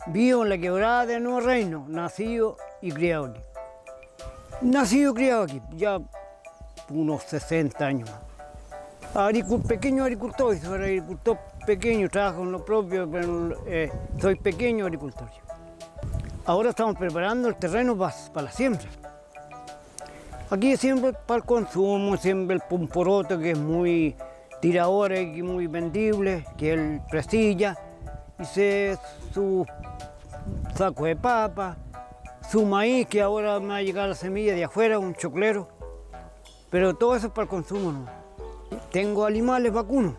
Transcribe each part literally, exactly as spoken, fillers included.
Vivo en la quebrada de Nuevo Reino, nacido y criado aquí. Nacido y criado aquí, ya unos sesenta años más. Agricul, pequeño agricultor, soy agricultor pequeño, trabajo en lo propio, pero eh, soy pequeño agricultor. Ahora estamos preparando el terreno para, para la siembra. Aquí siempre para el consumo, siempre el pomporoto, que es muy tirador y muy vendible, que es el presilla, y se, su saco de papa, su maíz, que ahora me va a llegar la semilla de afuera, un choclero, pero todo eso es para el consumo, ¿no? Tengo animales vacunos,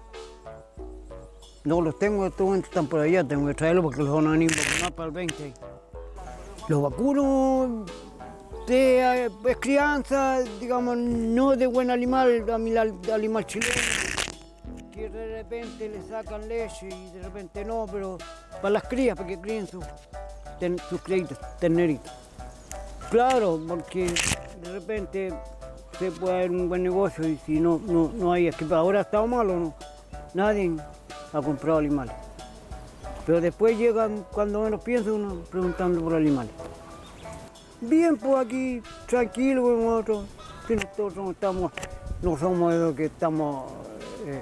no los tengo, estos están por allá, tengo que traerlos porque los van a venir a vacunar para el veinte. Los vacunos de, es crianza, digamos, no de buen animal, animal chileno, que de repente le sacan leche y de repente no, pero para las crías, para que críen sus, ten, sus criaditas, terneritas. Claro, porque de repente se puede hacer un buen negocio y si no, no, no hay, es que ahora está malo, no, nadie ha comprado animales. Pero después llegan, cuando menos piensa uno, preguntando por animales. Bien, pues aquí, tranquilo con nosotros, que nosotros no estamos, no somos de los que estamos, eh,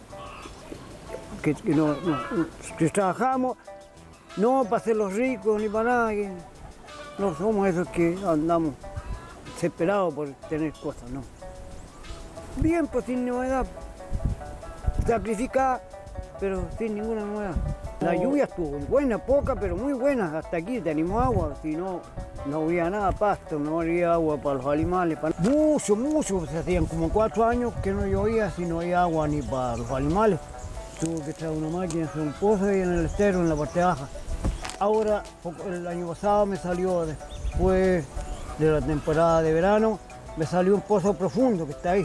que, que, no, no, que trabajamos, no para ser los ricos ni para nada, que no somos esos que andamos desesperados por tener cosas, no. Bien, pues sin novedad, sacrificada, pero sin ninguna novedad. La lluvia estuvo buena, poca, pero muy buena. Hasta aquí tenemos agua, si no, no había nada, pasto, no había agua para los animales. Para... Mucho, mucho, se hacían como cuatro años que no llovía, si no había agua ni para los animales. Tuve que traer una máquina, hacer un pozo ahí en el estero, en la parte baja. Ahora, el año pasado me salió, después de la temporada de verano, me salió un pozo profundo que está ahí.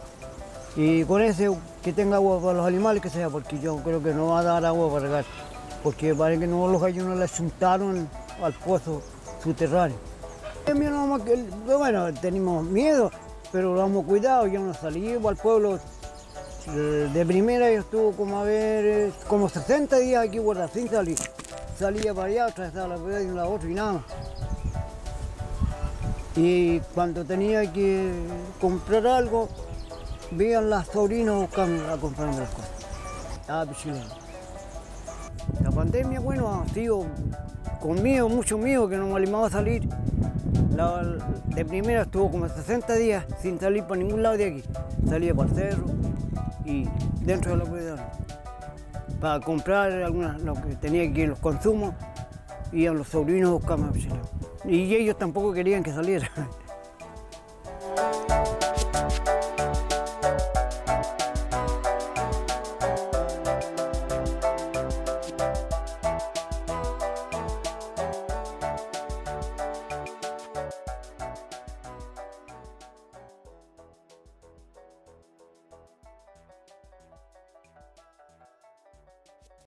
Y con ese que tenga agua para los animales, que sea, porque yo creo que no va a dar agua para regar, porque parece que no, los gallinos le achuntaron al pozo subterráneo. Bueno, tenemos miedo, pero lo hemos cuidado, yo no salí al pueblo. De primera yo estuve como a ver, como sesenta días aquí guardado sin salir. Salía para allá, atravesaba la ciudad y la otra y nada más. Y cuando tenía que comprar algo, veían las sobrinas buscando a comprarme las cosas. Ah, chileno. La pandemia, bueno, ha sido con miedo, mucho miedo, que no me animaba a salir. La, de primera estuvo como sesenta días sin salir para ningún lado de aquí. Salía para el cerro y dentro de la propiedad. Para comprar algunas, lo que tenía que ir, los consumos, iban los sobrinos a buscarme a chileno. Y ellos tampoco querían que saliera.